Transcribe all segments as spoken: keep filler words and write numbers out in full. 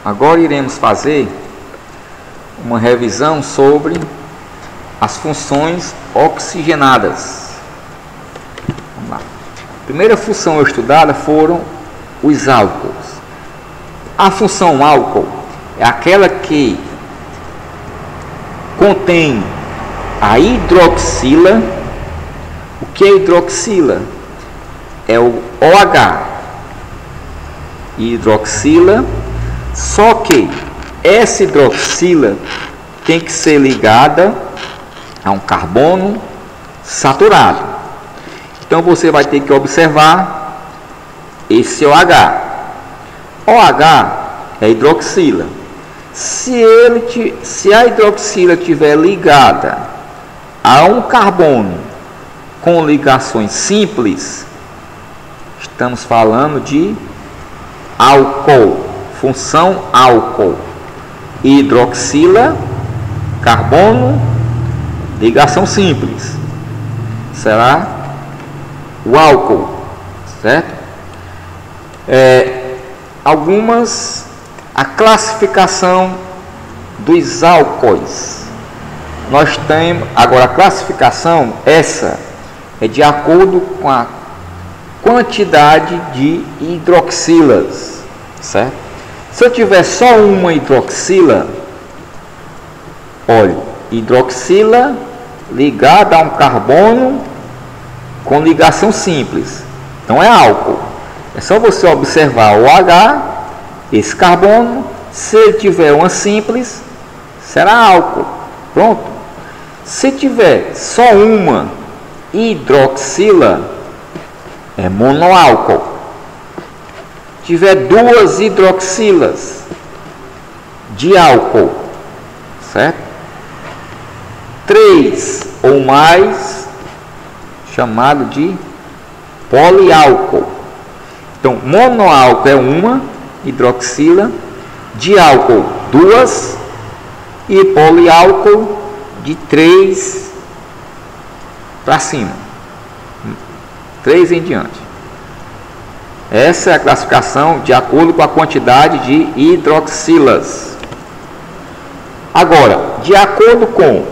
Agora iremos fazer uma revisão sobre as funções oxigenadas. Vamos lá. A primeira função estudada foram os álcools. A função álcool é aquela que contém a hidroxila. O que é hidroxila? É o OH, hidroxila, só que essa hidroxila tem que ser ligada a um carbono saturado. Então você vai ter que observar esse OH. OH é hidroxila. Se, ele, se a hidroxila estiver ligada a um carbono com ligações simples, estamos falando de álcool, função álcool, hidroxila, carbono, ligação simples, será o álcool, certo? É, algumas, a classificação dos álcoois, nós temos, agora a classificação, essa é de acordo com a quantidade de hidroxilas, certo? Se eu tiver só uma hidroxila, olha, hidroxila ligada a um carbono com ligação simples, então é álcool. É só você observar o H, esse carbono, se ele tiver uma simples, será álcool. Pronto. Se tiver só uma hidroxila, é monoálcool. Tiver duas hidroxilas de álcool, certo? Três ou mais, chamado de poliálcool. Então, monoálcool é uma hidroxila, de álcool duas e poliálcool de três para cima, três em diante. Essa é a classificação de acordo com a quantidade de hidroxilas. Agora, de acordo com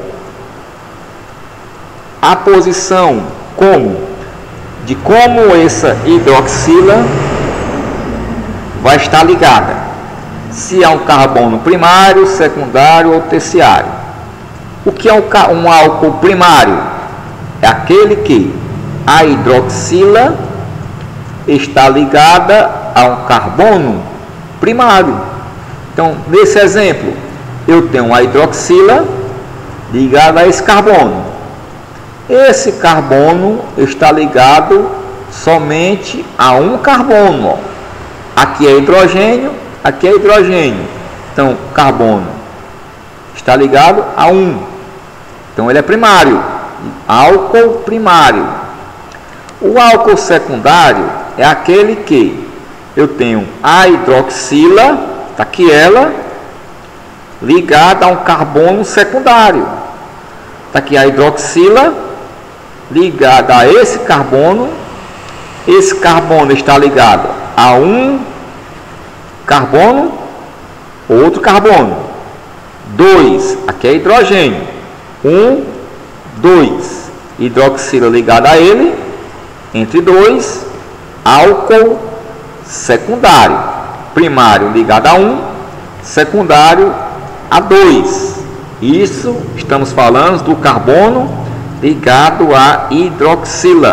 a posição como de como essa hidroxila vai estar ligada, se é um carbono primário, secundário ou terciário. O que é um, um álcool primário? É aquele que a hidroxila está ligada a um carbono primário. Então, nesse exemplo, eu tenho a hidroxila ligada a esse carbono. Esse carbono está ligado somente a um carbono. Ó. Aqui é hidrogênio, aqui é hidrogênio. Então, carbono está ligado a um. Então, ele é primário. Álcool primário. O álcool secundário é aquele que eu tenho a hidroxila, está aqui ela, ligada a um carbono secundário. Está aqui a hidroxila ligada a esse carbono. Esse carbono está ligado a um carbono, outro carbono. Dois, aqui é hidrogênio. Um, dois. Hidroxila ligada a ele, entre dois, álcool secundário. Primário ligado a um, secundário a dois. Isso estamos falando do carbono ligado à hidroxila.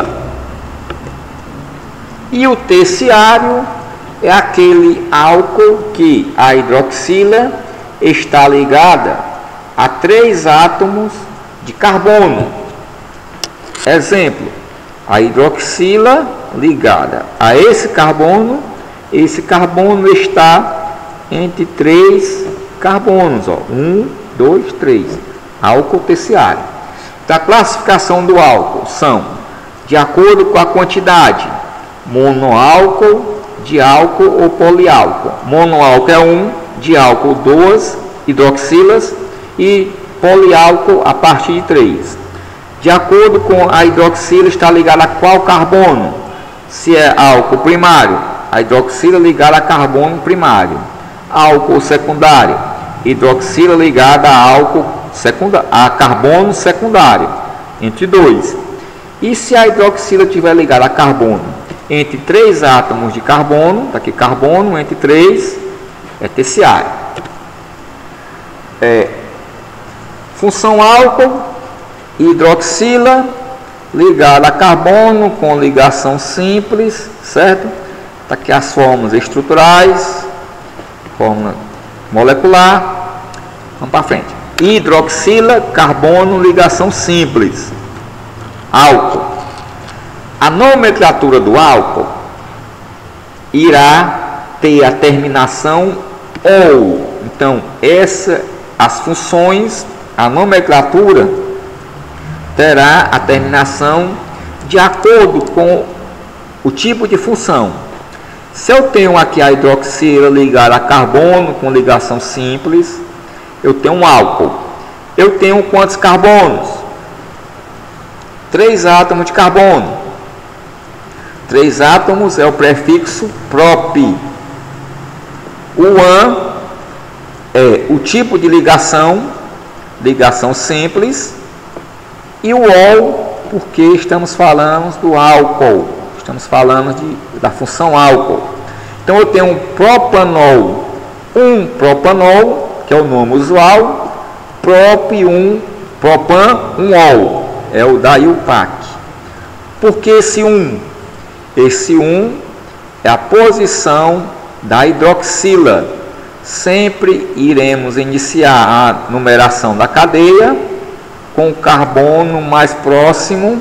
E o terciário é aquele álcool que a hidroxila está ligada a três átomos de carbono. Exemplo, a hidroxila ligada a esse carbono, esse carbono está entre três carbonos, ó, um, dois, três, álcool terciário. Então, a classificação do álcool são de acordo com a quantidade, monoálcool, diálcool ou poliálcool. Monoálcool é um, diálcool duas hidroxilas e poliálcool a partir de três. De acordo com a hidroxila está ligada a qual carbono? Se é álcool primário, a hidroxila ligada a carbono primário. Álcool secundário, hidroxila ligada a álcool secundário, a carbono secundário, entre dois. E se a hidroxila estiver ligada a carbono entre três átomos de carbono, tá aqui carbono entre três, é terciário. É, função álcool, hidroxila ligada a carbono com ligação simples, certo? Tá aqui as fórmulas estruturais, fórmula molecular. Vamos para frente. Hidroxila, carbono, ligação simples. Álcool. A nomenclatura do álcool irá ter a terminação ou. Então, essa, as funções, a nomenclatura terá a terminação de acordo com o tipo de função. Se eu tenho aqui a hidroxila ligada a carbono com ligação simples, eu tenho um álcool. Eu tenho quantos carbonos? Três átomos de carbono. Três átomos é o prefixo prop. O an é o tipo de ligação, ligação simples, e o ol, porque estamos falando do álcool, estamos falando de, da função álcool. Então eu tenho um propanol, um propanol, que é o nome usual, prop um, propan, um ol, é o daí o P A C. Porque esse um? Esse um é a posição da hidroxila. Sempre iremos iniciar a numeração da cadeia com o carbono mais próximo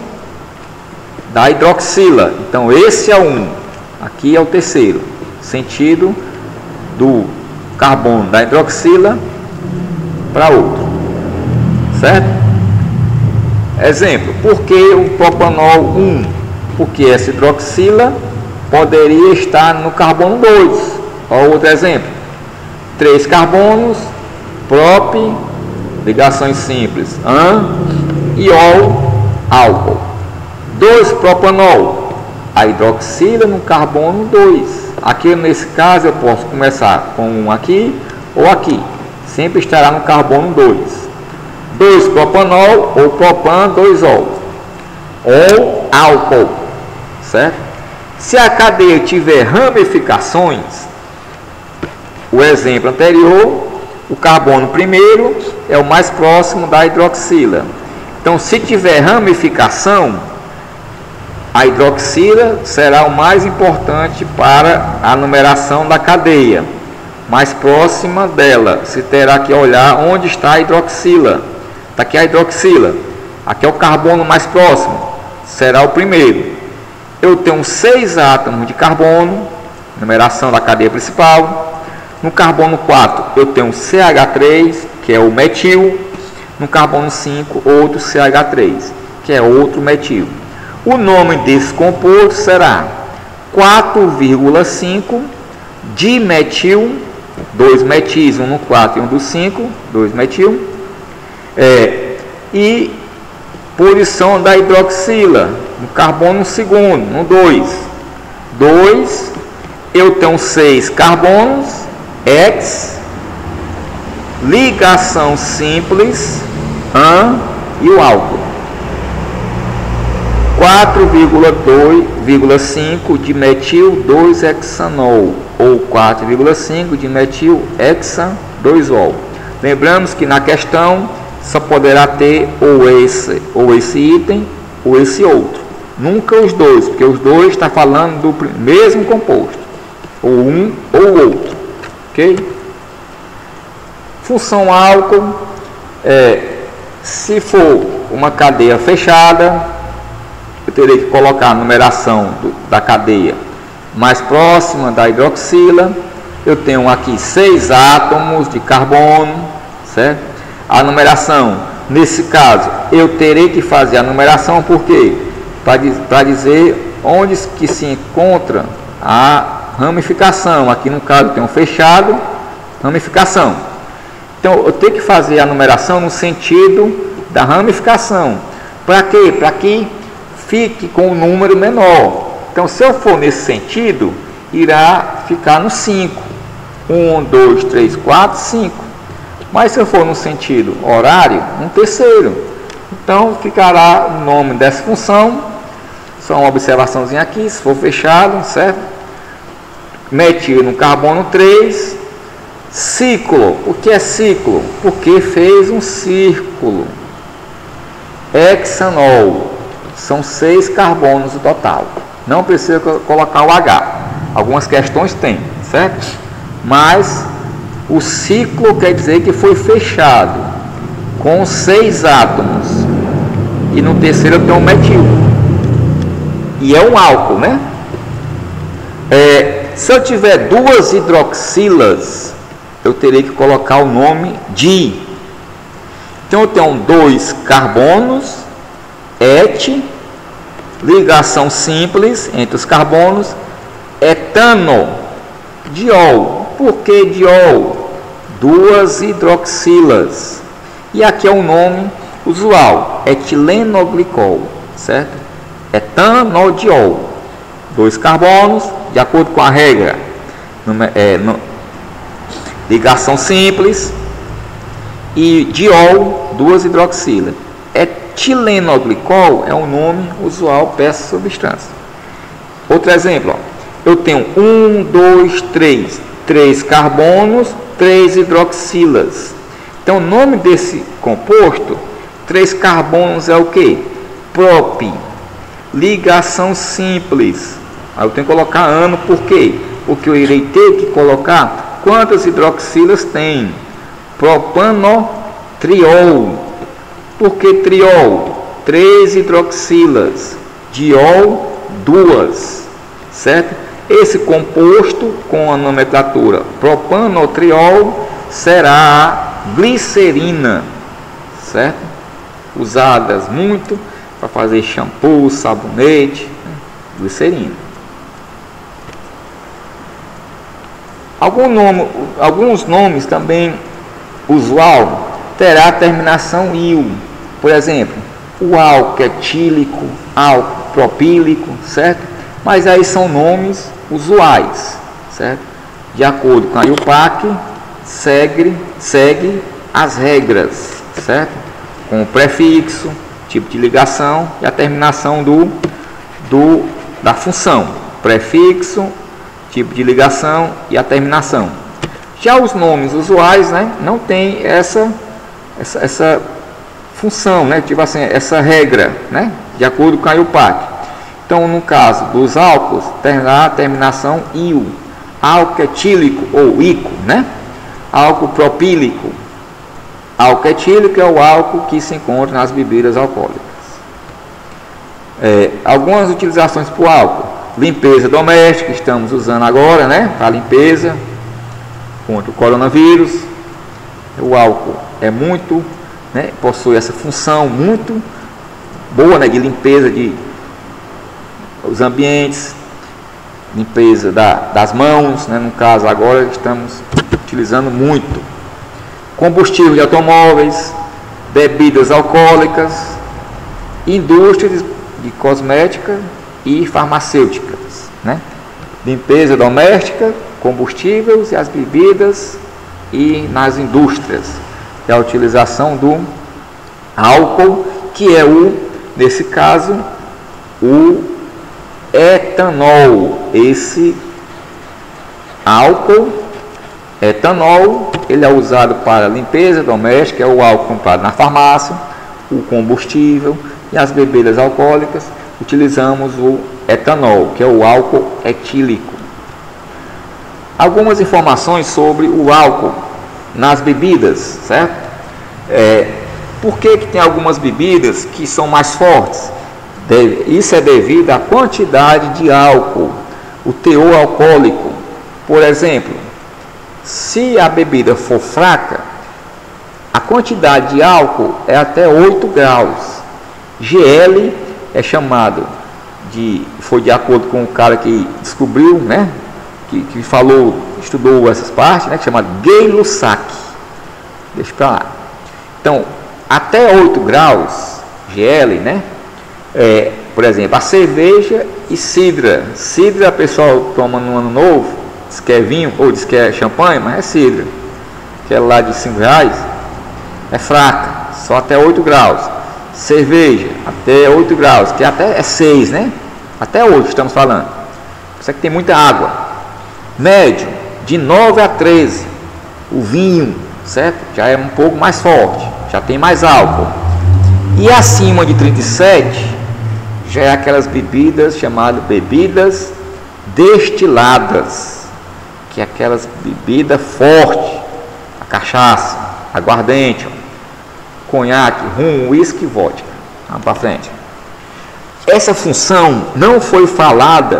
da hidroxila. Então esse é o um, aqui é o terceiro, sentido do carbono da hidroxila para outro, certo? Exemplo, por que o propanol um? Porque essa hidroxila poderia estar no carbono dois. Olha outro exemplo. Três carbonos, prop, ligações simples, an, e ol, álcool. dois propanol, a hidroxila no carbono dois. Aqui nesse caso eu posso começar com um aqui ou aqui. Sempre estará no carbono dois. dois propanol ou propan, dois ol. Ou álcool, certo? Se a cadeia tiver ramificações, o exemplo anterior, o carbono primeiro é o mais próximo da hidroxila. Então, se tiver ramificação, a hidroxila será o mais importante para a numeração da cadeia, mais próxima dela. Se terá que olhar onde está a hidroxila. Está aqui a hidroxila, aqui é o carbono mais próximo, será o primeiro. Eu tenho seis átomos de carbono, numeração da cadeia principal. No carbono quatro eu tenho C H três, que é o metil. No carbono cinco, outro C H três, que é outro metil. O nome desse composto será quatro vírgula cinco dimetil, dois metis, um no quatro e um do cinco, dois metil. É, e posição da hidroxila, no carbono segundo, no dois. dois, eu tenho seis carbonos, X, ligação simples, an, e o álcool. quatro vírgula cinco dimetil dois hexanol, ou quatro vírgula cinco dimetil hexa dois ol. Lembramos que na questão só poderá ter ou esse, ou esse item, ou esse outro. Nunca os dois, porque os dois está falando do mesmo composto, ou um ou outro. Ok? Função álcool, é, se for uma cadeia fechada, eu terei que colocar a numeração do, da cadeia mais próxima da hidroxila. Eu tenho aqui seis átomos de carbono, certo? A numeração, nesse caso, eu terei que fazer a numeração, por quê? Para dizer onde que se encontra a ramificação. Aqui no caso tem um fechado, ramificação. Então eu tenho que fazer a numeração no sentido da ramificação. Para quê? Para que fique com um número menor. Então, se eu for nesse sentido, irá ficar no cinco. um, dois, três, quatro, cinco. Mas se eu for no sentido horário, um terceiro. Então ficará o nome dessa função. Só uma observaçãozinha aqui, se for fechado, certo? Metil no carbono três. Ciclo. O que é ciclo? Porque fez um círculo. Hexanol. São seis carbonos no total. Não precisa colocar o H. Algumas questões tem, certo? Mas o ciclo quer dizer que foi fechado com seis átomos. E no terceiro tem um metil. E é um álcool, né? É, se eu tiver duas hidroxilas, eu terei que colocar o nome di. Então eu tenho dois carbonos, et, ligação simples entre os carbonos, etano, diol. Por que diol? Duas hidroxilas. E aqui é o nome usual, etilenoglicol, certo? Etanodiol. Dois carbonos, de acordo com a regra, é, no, ligação simples, e diol, duas hidroxilas. Etilenoglicol é o nome usual para essa substância. Outro exemplo, ó. Eu tenho um, dois, três, três carbonos, três hidroxilas. Então o nome desse composto, três carbonos, é o que? Prop, ligação simples. Aí eu tenho que colocar ano, por quê? Porque eu irei ter que colocar quantas hidroxilas tem. Propanotriol. Por que triol? Três hidroxilas. Diol, duas. Certo? Esse composto com a nomenclatura propanotriol será a glicerina. Certo? Usadas muito para fazer shampoo, sabonete, glicerina. Algum nome, alguns nomes também usual terá terminação il. Por exemplo, o álcool etílico, álcool propílico, certo? Mas aí são nomes usuais, certo? De acordo com a I U P A C, segue, segue as regras, certo? Com o prefixo, tipo de ligação e a terminação do, do, da função. Prefixo, tipo de ligação e a terminação. Já os nomes usuais, né, não tem essa, essa, essa função, né, tipo assim, essa regra, né, de acordo com a I U P A C. Então, no caso dos álcools, terá a terminação il. Álcool etílico ou ico, né? Álcool propílico. Álcool etílico é o álcool que se encontra nas bebidas alcoólicas. É, algumas utilizações para o álcool. Limpeza doméstica, estamos usando agora, né? Para limpeza contra o coronavírus. O álcool é muito, né? Possui essa função muito boa, né? De limpeza de os ambientes, limpeza da, das mãos, né? No caso agora estamos utilizando muito. Combustível de automóveis, bebidas alcoólicas, indústrias de cosmética e farmacêuticas, né? Limpeza doméstica, combustíveis e as bebidas e nas indústrias. E a utilização do álcool, que é o, nesse caso, o etanol. Esse álcool, etanol, ele é usado para limpeza doméstica, é o álcool comprado na farmácia, o combustível e as bebidas alcoólicas. Utilizamos o etanol, que é o álcool etílico. Algumas informações sobre o álcool nas bebidas, certo? É, por que que tem algumas bebidas que são mais fortes? Isso é devido à quantidade de álcool, o teor alcoólico. Por exemplo, se a bebida for fraca, a quantidade de álcool é até oito graus. G L é chamado de, foi de acordo com o cara que descobriu, né, que, que falou, estudou essas partes, né, que chama Gay-Lussac. Deixa para lá. Então, até oito graus, G L, né, é, por exemplo, a cerveja e cidra. Cidra, pessoal toma no ano novo, diz que é vinho ou diz que é champanhe, mas é cidra. Aquela lá de cinco reais é fraca, só até oito graus. Cerveja até oito graus, que até é seis, né? Até oito estamos falando. Isso aqui tem muita água. Médio, de nove a treze. O vinho, certo? Já é um pouco mais forte, já tem mais álcool. E acima de trinta e sete, já é aquelas bebidas chamadas bebidas destiladas, que é aquelas bebidas fortes, a cachaça, aguardente, conhaque, rum, uísque e vodka. Vamos para frente. Essa função não foi falada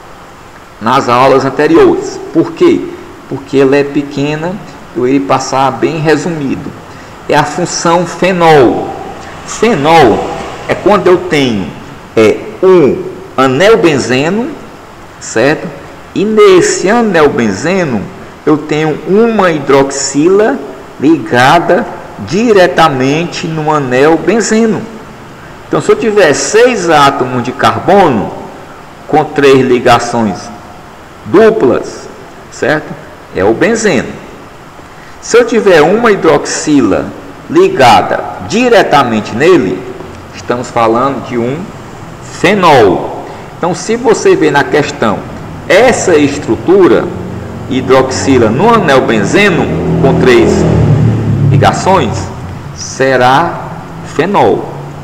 nas aulas anteriores. Por quê? Porque ela é pequena, eu irei passar bem resumido. É a função fenol. Fenol é quando eu tenho é, um anel benzeno, certo? E nesse anel benzeno eu tenho uma hidroxila ligada diretamente no anel benzeno. Então, se eu tiver seis átomos de carbono com três ligações duplas, certo? É o benzeno. Se eu tiver uma hidroxila ligada diretamente nele, estamos falando de um fenol. Então, se você ver na questão essa estrutura, hidroxila no anel benzeno com três ligações, será fenol.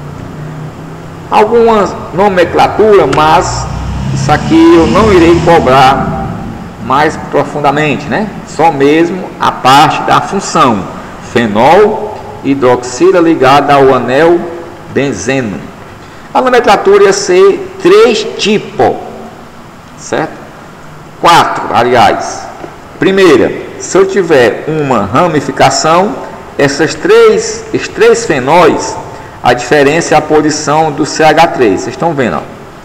Algumas nomenclatura, mas isso aqui eu não irei cobrar mais profundamente, né? Só mesmo a parte da função fenol, hidroxila ligada ao anel benzeno. A nomenclatura ia ser três tipos, certo? Quatro, aliás. Primeira, se eu tiver uma ramificação, essas três, esses três fenóis, a diferença é a posição do C H três. Vocês estão vendo, ó.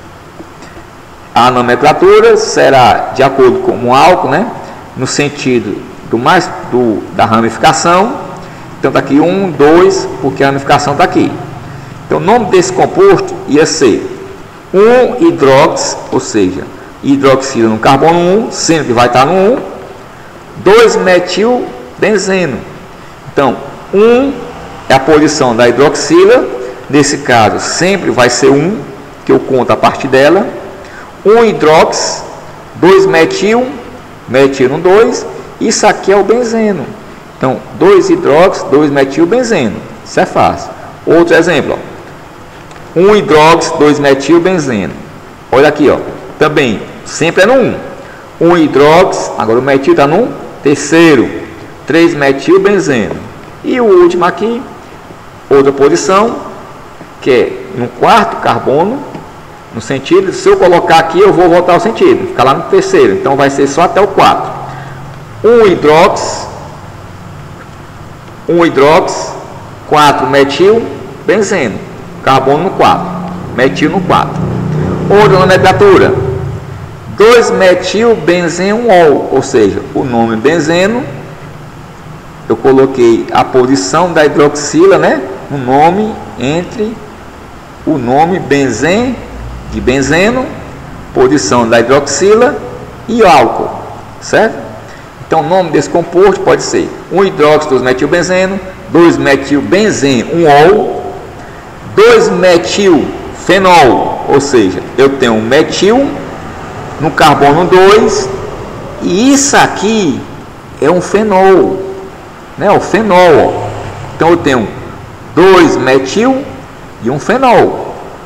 A nomenclatura será de acordo com o álcool, né? No sentido do mais do, da ramificação. Então está aqui um, dois, porque a ramificação está aqui. Então o nome desse composto ia ser um hidrox, ou seja, hidroxila no carbono um, sempre vai estar no um, dois metil benzeno. Então, um é a posição da hidroxila, nesse caso sempre vai ser um, que eu conto a partir dela. um hidrox, dois metil, metil no dois, isso aqui é o benzeno. Então, dois hidrox, dois metil benzeno. Isso é fácil. Outro exemplo, ó. um hidrox, dois metil benzeno. Olha aqui, ó. Também, sempre é no um. um hidrox, agora o metil está no terceiro. três metil benzeno. E o último aqui, outra posição, que é no quarto carbono, no sentido, se eu colocar aqui, eu vou voltar ao sentido, ficar lá no terceiro, então vai ser só até o quatro. um hidrox, um hidrox, quatro metil benzeno, carbono no quatro, metil no quatro. Outra nomenclatura, dois metil benzenol, ou seja, o nome benzeno, eu coloquei a posição da hidroxila, né, o nome entre o nome benzen de benzeno, posição da hidroxila e o álcool, certo? Então o nome desse composto pode ser um hidróxido, dois metil benzeno, dois metil benzenol, dois metil fenol, ou seja, eu tenho um metil no carbono dois, e isso aqui é um fenol, né? O fenol. Então eu tenho dois metil e um fenol.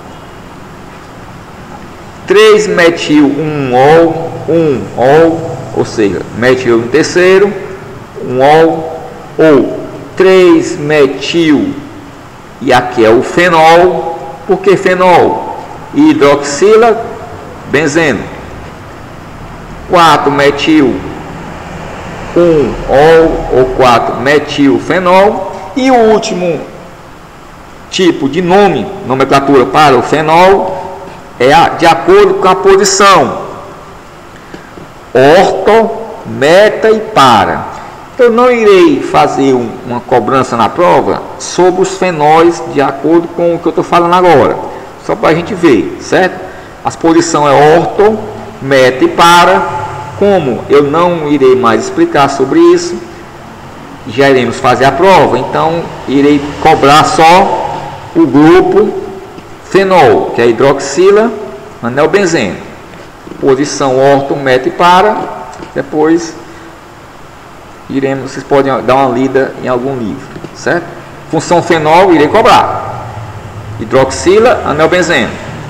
três metil, um ol, um ol, ou seja, metil no terceiro, um ol, ou três metil, e aqui é o fenol. Por que fenol? Hidroxila benzeno. quatro metil, um ol, ou quatro metil fenol. E o último tipo de nome, nomenclatura para o fenol, é a, de acordo com a posição orto, meta e para. Eu não irei fazer um, uma cobrança na prova sobre os fenóis de acordo com o que eu estou falando agora, só para a gente ver, certo? As posições é orto, meta e para. como eu não irei mais explicar sobre isso, já iremos fazer a prova, então irei cobrar só o grupo fenol, que é hidroxila anelbenzeno. Posição orto, meta e para. Depois iremos, vocês podem dar uma lida em algum livro, certo? Função fenol, irei cobrar. Hidroxila anelbenzeno.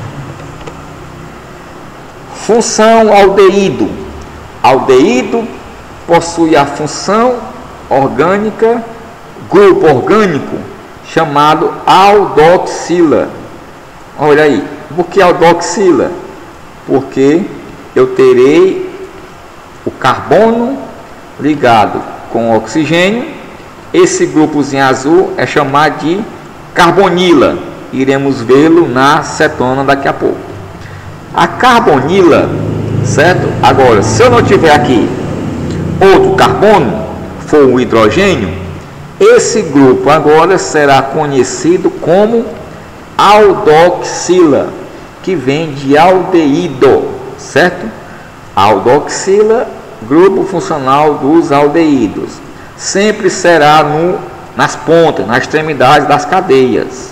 Função aldeído. Aldeído possui a função orgânica, grupo orgânico, chamado aldoxila. Olha aí, por que aldoxila? Porque eu terei o carbono ligado com o oxigênio. Esse grupozinho azul é chamado de carbonila. Iremos vê-lo na cetona daqui a pouco. A carbonila, certo? Agora, se eu não tiver aqui outro carbono, for o hidrogênio, esse grupo agora será conhecido como aldoxila, que vem de aldeído, certo? Aldoxila, grupo funcional dos aldeídos, sempre será no, nas pontas, nas extremidades das cadeias.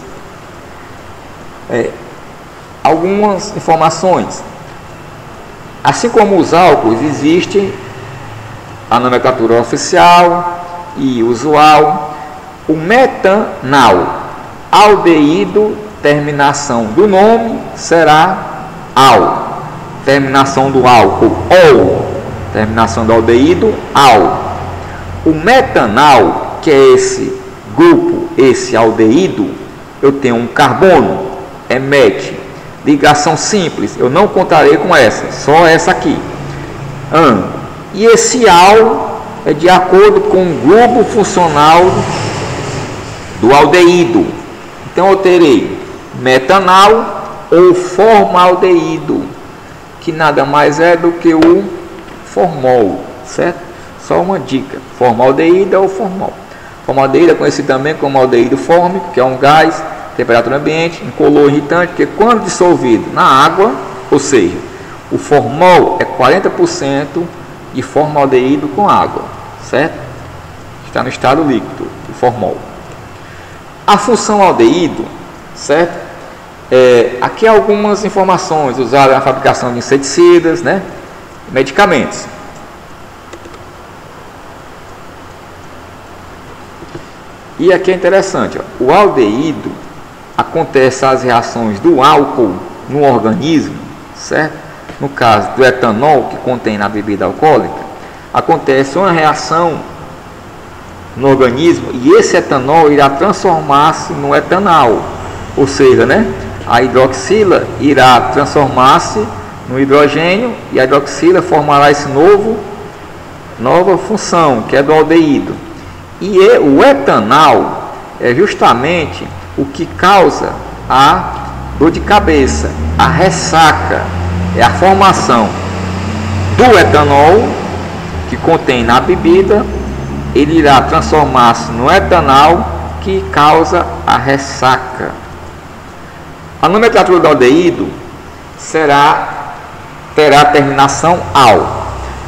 É, algumas informações. Assim como os álcools, existe a nomenclatura oficial e usual. O metanal, aldeído, terminação do nome será al, terminação do álcool ou, terminação do aldeído al. O metanal, que é esse grupo, esse aldeído, eu tenho um carbono, é met, ligação simples, eu não contarei com essa, só essa aqui. An. E esse al é de acordo com o grupo funcional do aldeído. Então eu terei metanal ou formaldeído, que nada mais é do que o formol, certo? Só uma dica: formaldeído é o formol. Formaldeído é conhecido também como aldeído fórmico, que é um gás, temperatura ambiente, incolor irritante, porque quando dissolvido na água, ou seja, o formol é quarenta por cento de formaldeído com água, certo? Está no estado líquido, o formol. A função aldeído, certo? É, aqui há algumas informações usadas na fabricação de inseticidas, né? Medicamentos. E aqui é interessante, ó, o aldeído acontece as reações do álcool no organismo, certo? No caso do etanol, que contém na bebida alcoólica, acontece uma reação no organismo e esse etanol irá transformar-se no etanal, ou seja, né, a hidroxila irá transformar-se no hidrogênio e a hidroxila formará esse novo nova função, que é do aldeído. E o etanal é justamente o que causa a dor de cabeça, a ressaca, é a formação do etanol que contém na bebida, ele irá transformar-se no etanol que causa a ressaca. A nomenclatura do aldeído será, terá terminação al.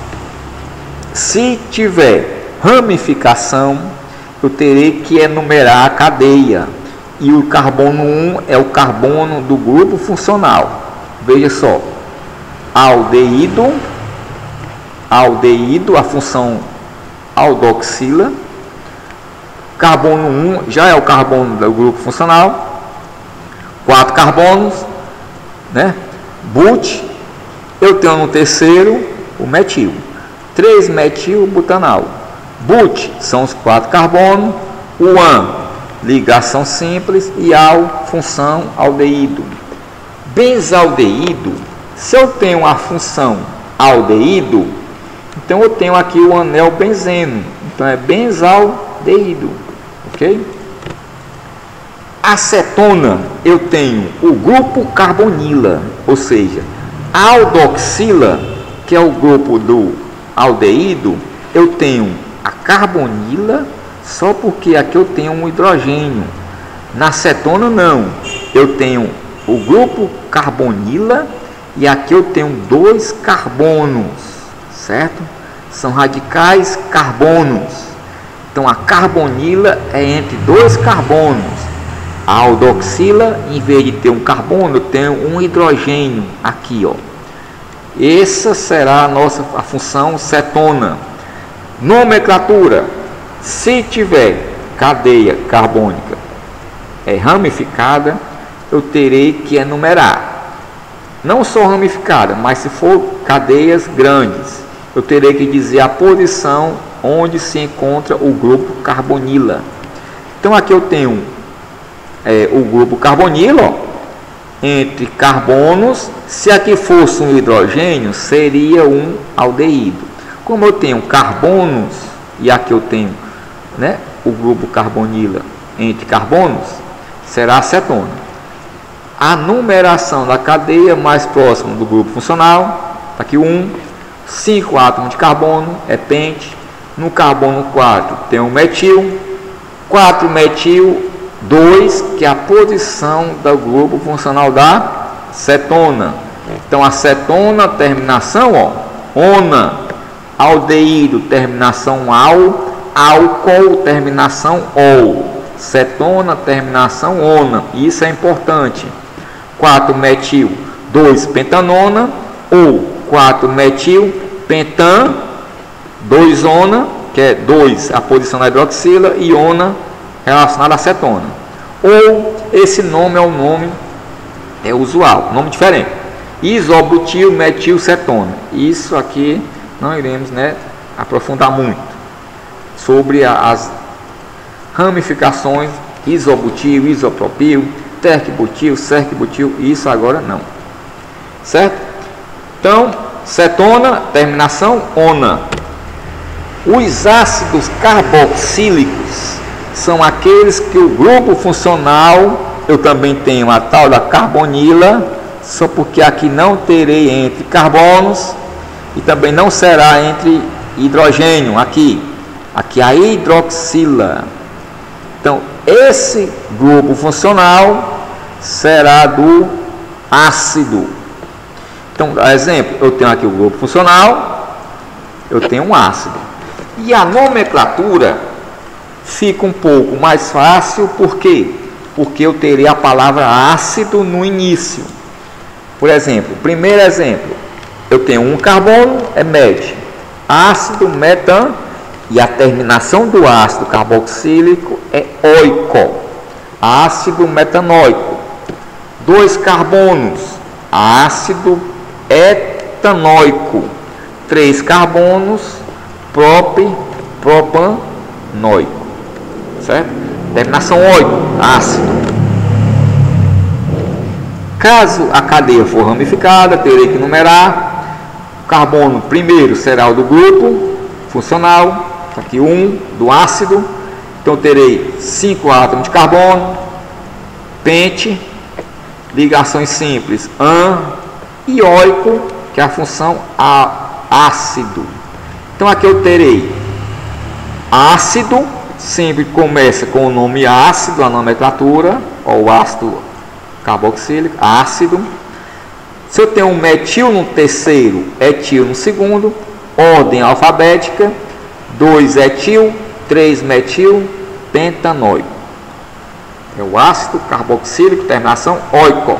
Se tiver ramificação, eu terei que enumerar a cadeia. E o carbono um é o carbono do grupo funcional. Veja só, aldeído, aldeído, a função aldoxila. Carbono um já é o carbono do grupo funcional. Quatro carbonos, né? But, eu tenho no terceiro o metil. três metil butanal. But são os quatro carbonos. O an, ligação simples, e al, função aldeído. Benzaldeído, se eu tenho a função aldeído, então eu tenho aqui o anel benzeno, então é benzaldeído, ok? Acetona, eu tenho o grupo carbonila, ou seja, a aldoxila, que é o grupo do aldeído, eu tenho a carbonila, só porque aqui eu tenho um hidrogênio. Na acetona não, eu tenho o grupo carbonila e aqui eu tenho dois carbonos, certo? São radicais carbonos. Então a carbonila é entre dois carbonos. A aldoxila, em vez de ter um carbono, tem um hidrogênio aqui, ó. Essa será a nossa a função cetona. Nomenclatura: se tiver cadeia carbônica é ramificada, eu terei que enumerar. Não só ramificada, mas se for cadeias grandes, eu terei que dizer a posição onde se encontra o grupo carbonila. Então aqui eu tenho é, o grupo carbonila, ó, entre carbonos. Se aqui fosse um hidrogênio, seria um aldeído. Como eu tenho carbonos e aqui eu tenho, né, o grupo carbonila entre carbonos, será acetona. A numeração da cadeia mais próxima do grupo funcional, tá aqui um, cinco átomos de carbono, é pente. No carbono quatro tem um metil, quatro metil, dois, que é a posição do grupo funcional da cetona. Então a cetona, terminação, ó, ona. Aldeído, terminação al. Álcool, terminação ol. Cetona, terminação ona. Isso é importante. quatro metil, dois pentanona, ou quatro metil, pentan, dois ona, que é dois a posição da hidroxila, e ona relacionada à cetona. Ou esse nome é o nome é usual, nome diferente. Isobutil metil cetona. Isso aqui não iremos, né, aprofundar muito sobre a, as ramificações isobutil, isopropil, tercbutil, sercbutil, isso agora não. Certo? Então, cetona, terminação ona. Os ácidos carboxílicos são aqueles que o grupo funcional, eu também tenho a tal da carbonila, só porque aqui não terei entre carbonos e também não será entre hidrogênio, aqui, aqui a hidroxila. Então, esse grupo funcional será do ácido. Então, exemplo, eu tenho aqui o grupo funcional, eu tenho um ácido. E a nomenclatura fica um pouco mais fácil, por quê? Porque eu terei a palavra ácido no início. Por exemplo, primeiro exemplo, eu tenho um carbono, é med, ácido metan, e a terminação do ácido carboxílico é oico, ácido metanóico. Dois carbonos, ácido etanóico. Três carbonos, prop, propanóico. Certo? Terminação oico, ácido. Caso a cadeia for ramificada, terei que numerar. O carbono primeiro será o do grupo funcional, aqui um, do ácido. Então terei cinco átomos de carbono, pente, ligações simples, an, e oico, que é a função a, ácido. Então aqui eu terei ácido, sempre começa com o nome ácido, a nomenclatura, ou ácido carboxílico, ácido. Se eu tenho um metil no terceiro, etil no segundo, ordem alfabética, dois etil, três metil, pentanóico. É o ácido carboxílico, terminação oico.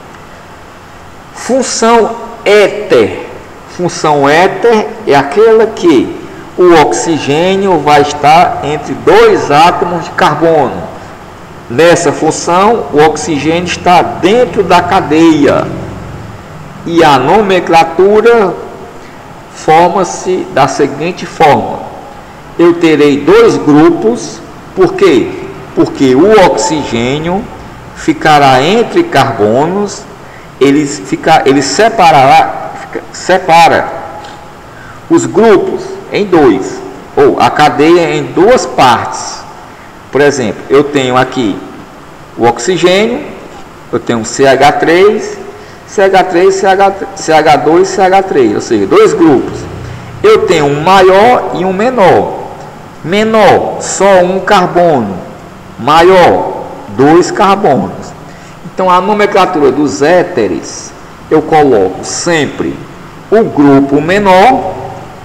Função éter. Função éter é aquela que o oxigênio vai estar entre dois átomos de carbono. Nessa função, o oxigênio está dentro da cadeia. E a nomenclatura forma-se da seguinte forma: eu terei dois grupos. Por quê? Porque o oxigênio ficará entre carbonos, ele, fica, ele separará, fica, separa os grupos em dois, ou a cadeia em duas partes. Por exemplo, eu tenho aqui o oxigênio, eu tenho C H três, C H três, C H dois, C H três, ou seja, dois grupos. Eu tenho um maior e um menor. Menor, só um carbono. Maior, dois carbonos. Então a nomenclatura dos éteres, eu coloco sempre o grupo menor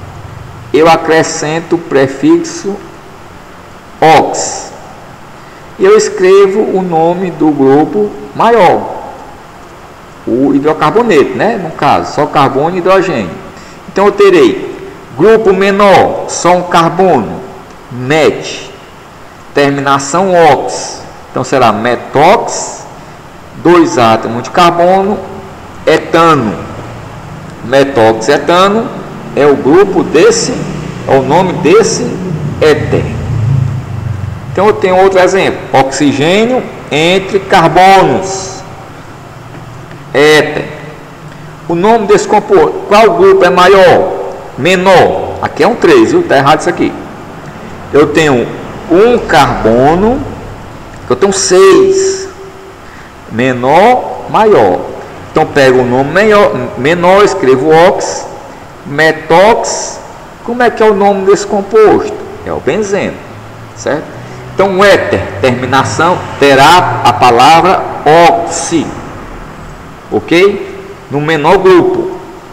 eu acrescento o prefixo ox. E eu escrevo o nome do grupo maior, o hidrocarboneto, né? No caso, só carbono e hidrogênio. Então eu terei grupo menor, só um carbono, met, terminação ox. Então será metox, dois átomos de carbono, etano. Metox etano é o grupo desse, é o nome desse éter. Então eu tenho outro exemplo, oxigênio entre carbonos, éter. O nome desse composto, qual grupo é maior? Menor. Aqui é um três, viu? Está errado isso aqui. Eu tenho um carbono, eu tenho seis. Menor, maior. Então pego o nome menor, menor, escrevo ox, metox. Como é que é o nome desse composto? É o benzeno, certo? Então o éter, terminação, terá a palavra oxi, ok? No menor grupo.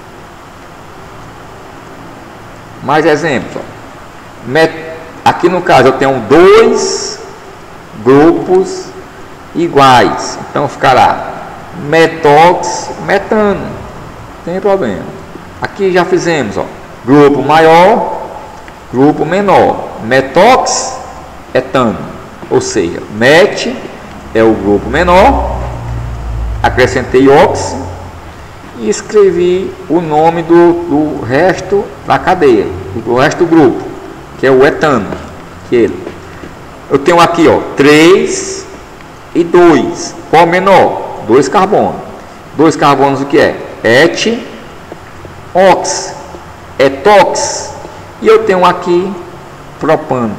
Mais exemplos. Aqui no caso eu tenho dois grupos iguais, então ficará metox, metano, não tem problema. Aqui já fizemos, ó, grupo maior, grupo menor, metox, etano, ou seja, met é o grupo menor, acrescentei ox e escrevi o nome do, do resto da cadeia, do resto do grupo, que é o etano, que ele. Eu tenho aqui, ó, três e dois. Qual menor? dois carbonos. dois carbonos o que é? Et, ox, etox. E eu tenho aqui propano.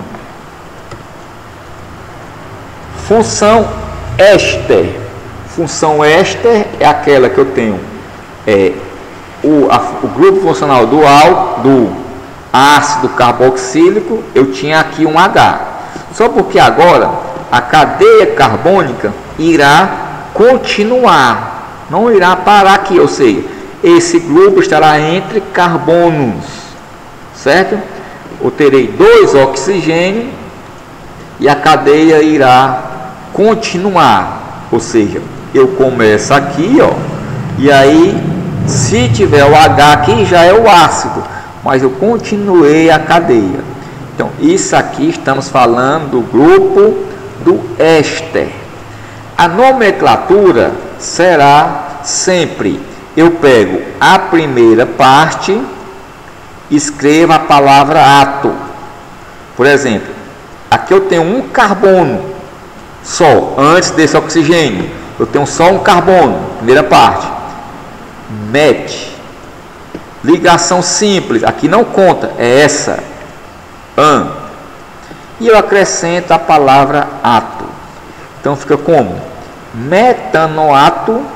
Função éster. Função éster é aquela que eu tenho é, o, a, o grupo funcional dual do ácido carboxílico, eu tinha aqui um H. Só porque agora a cadeia carbônica irá continuar, não irá parar aqui, ou seja, esse grupo estará entre carbonos, certo? Eu terei dois oxigênios e a cadeia irá continuar, ou seja, eu começo aqui, ó, e aí se tiver o H aqui já é o ácido, mas eu continuei a cadeia. Então isso aqui estamos falando do grupo do éster. A nomenclatura será sempre, eu pego a primeira parte, escrevo a palavra ato. Por exemplo, aqui eu tenho um carbono só, antes desse oxigênio, eu tenho só um carbono, primeira parte, met. Ligação simples, aqui não conta, é essa, an. E eu acrescento a palavra ato. Então fica como? Metanoato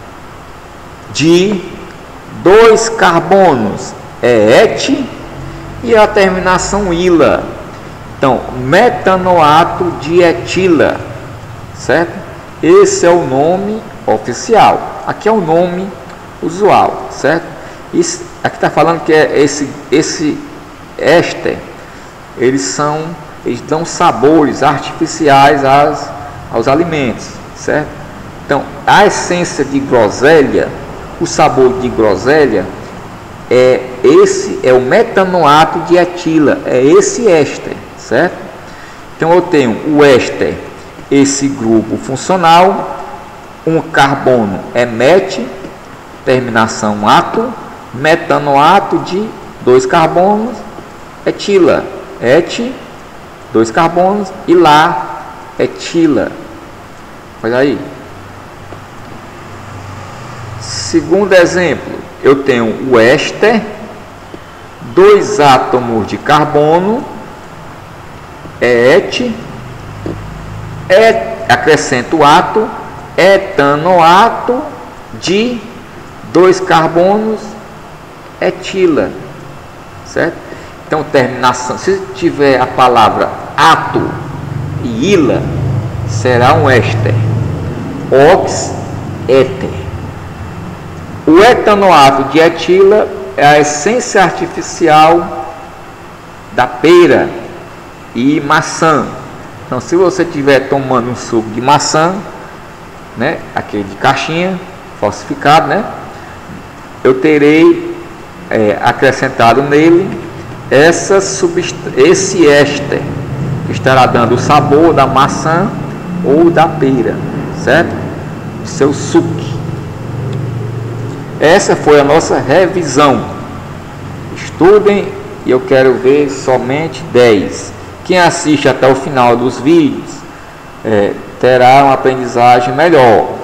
de dois carbonos, é et, e a terminação ila. Então, metanoato de etila, certo? Esse é o nome oficial. Aqui é o nome usual, certo? Isso, aqui está falando que é esse, esse éster, eles são, eles dão sabores artificiais às, aos alimentos, certo? Então, a essência de groselha, o sabor de groselha, é esse, é o metanoato de etila, é esse éster, certo? Então, eu tenho o éster, esse grupo funcional, um carbono é met, terminação ato, metanoato de dois carbonos, etila, et, dois carbonos, e lá, etila. Olha aí. Segundo exemplo, eu tenho o éster, dois átomos de carbono, é et, et, acrescento ato, etanoato de dois carbonos, etila, certo? Então, terminação, se tiver a palavra ato e ila, será um éster, ox, éter. O etanoato de etila é a essência artificial da pera e maçã. Então, se você estiver tomando um suco de maçã, né, aquele de caixinha, falsificado, né, eu terei é, acrescentado nele essa esse éster que estará dando o sabor da maçã ou da pera, certo? Seu suco. Essa foi a nossa revisão. Estudem, e eu quero ver somente dez. Quem assiste até o final dos vídeos é, terá uma aprendizagem melhor.